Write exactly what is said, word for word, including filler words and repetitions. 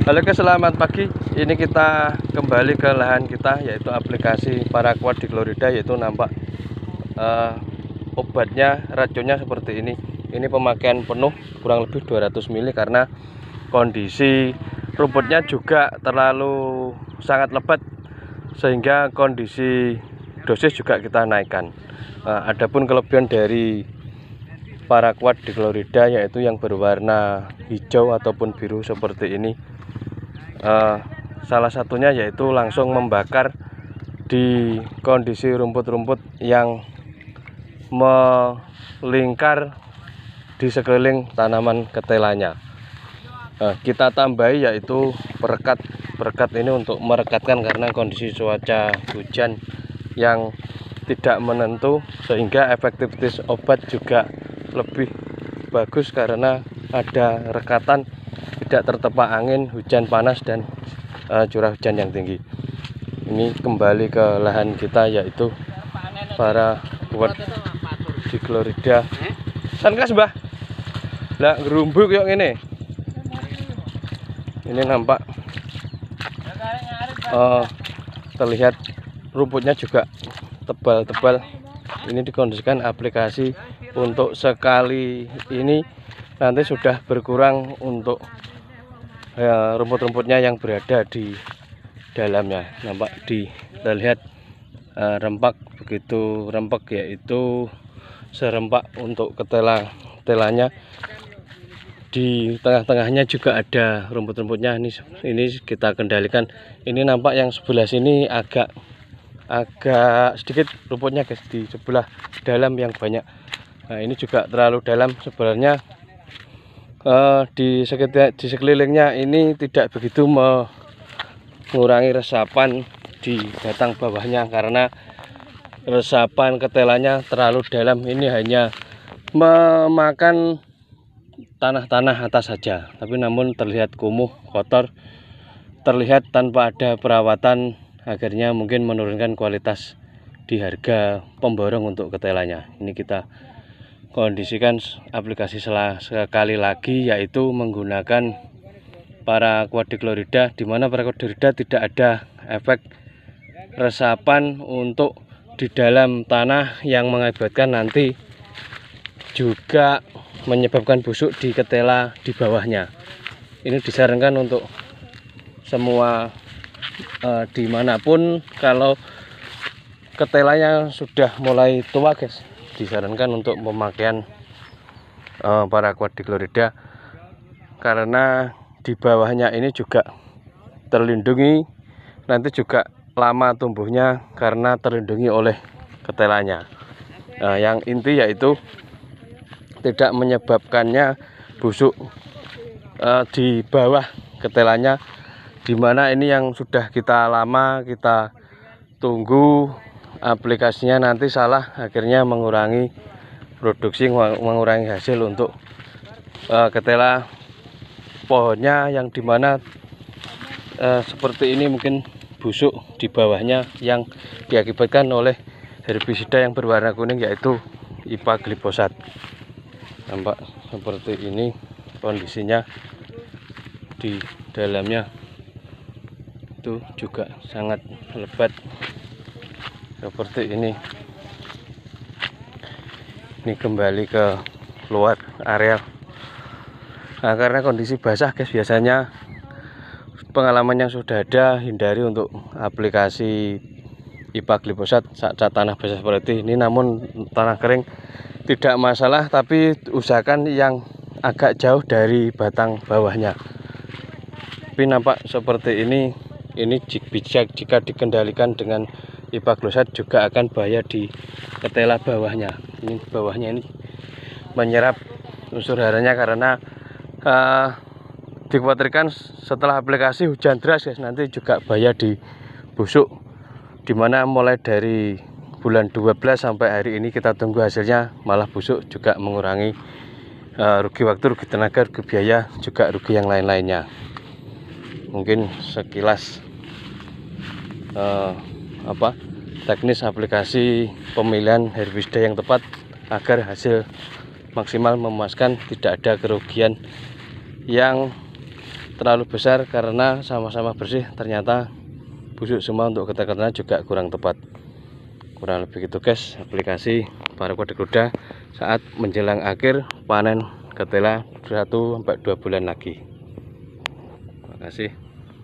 Halo guys, selamat pagi. Ini kita kembali ke lahan kita, yaitu aplikasi Paraquat Dichlorida, yaitu nampak uh, obatnya, racunnya seperti ini. Ini pemakaian penuh kurang lebih dua ratus mililiter karena kondisi rumputnya juga terlalu sangat lebat sehingga kondisi dosis juga kita naikkan. Uh, adapun kelebihan dari Paraquat Dichlorida yaitu yang berwarna hijau ataupun biru seperti ini. Uh, salah satunya yaitu langsung membakar di kondisi rumput-rumput yang melingkar di sekeliling tanaman ketelanya. Uh, kita tambahi yaitu perekat. Perekat ini untuk merekatkan karena kondisi cuaca hujan yang tidak menentu, sehingga efektivitas obat juga lebih bagus karena ada rekatan, tidak tertepak angin, hujan panas, dan uh, curah hujan yang tinggi. Ini kembali ke lahan kita yaitu Paraquat Dichlorida. San kas mbah lah gerumbuk yuk ini. Ini nampak uh, terlihat rumputnya juga tebal-tebal. Ini dikondisikan aplikasi untuk sekali ini nanti sudah berkurang untuk ya, rumput-rumputnya yang berada di dalamnya. Nampak di terlihat uh, rempak, begitu rempak yaitu serempak untuk ketela telanya. Di tengah-tengahnya juga ada rumput-rumputnya. Ini ini kita kendalikan. Ini nampak yang sebelah sini agak agak sedikit rumputnya guys, di sebelah dalam yang banyak. Nah, ini juga terlalu dalam sebenarnya. Uh, di sekitar di sekelilingnya ini tidak begitu mengurangi resapan di batang bawahnya karena resapan ketelanya terlalu dalam. Ini hanya memakan tanah-tanah atas saja, tapi namun terlihat kumuh, kotor, terlihat tanpa ada perawatan, akhirnya mungkin menurunkan kualitas di harga pemborong untuk ketelanya. Ini kita kondisikan aplikasi sekali lagi yaitu menggunakan Paraquat Dichlorida, di mana Paraquat Dichlorida tidak ada efek resapan untuk di dalam tanah yang mengakibatkan nanti juga menyebabkan busuk di ketela di bawahnya. Ini disarankan untuk semua uh, dimanapun kalau ketelanya sudah mulai tua guys, disarankan untuk pemakaian uh, Paraquat Dichlorida karena di bawahnya ini juga terlindungi, nanti juga lama tumbuhnya karena terlindungi oleh ketelanya. Nah, yang inti yaitu tidak menyebabkannya busuk uh, di bawah ketelanya, dimana ini yang sudah kita lama kita tunggu aplikasinya nanti salah, akhirnya mengurangi produksi, mengurangi hasil untuk uh, ketela pohonnya, yang dimana uh, seperti ini mungkin busuk di bawahnya yang diakibatkan oleh herbisida yang berwarna kuning yaitu IPA glifosat. Nampak seperti ini kondisinya di dalamnya, itu juga sangat lebat seperti ini. Ini kembali ke luar area. Nah, karena kondisi basah guys, biasanya pengalaman yang sudah ada hindari untuk aplikasi IPA glifosat saat, saat tanah basah seperti ini. Namun tanah kering tidak masalah, tapi usahakan yang agak jauh dari batang bawahnya. Tapi nampak seperti ini, ini jika, jika dikendalikan dengan IPA glifosat juga akan bahaya di ketela bawahnya. Ini bawahnya ini menyerap unsur haranya karena uh, dikhawatirkan setelah aplikasi hujan deras guys, nanti juga bahaya di busuk, dimana mulai dari bulan dua belas sampai hari ini kita tunggu hasilnya malah busuk, juga mengurangi uh, rugi waktu, rugi tenaga, rugi biaya, juga rugi yang lain-lainnya. Mungkin sekilas uh, apa teknis aplikasi pemilihan herbisida yang tepat agar hasil maksimal memuaskan, tidak ada kerugian yang terlalu besar karena sama-sama bersih, ternyata busuk semua. Untuk getah-getahnya juga kurang tepat. Kurang lebih gitu guys aplikasi paraquat kuda saat menjelang akhir panen ketela satu sampai dua bulan lagi. Terima kasih.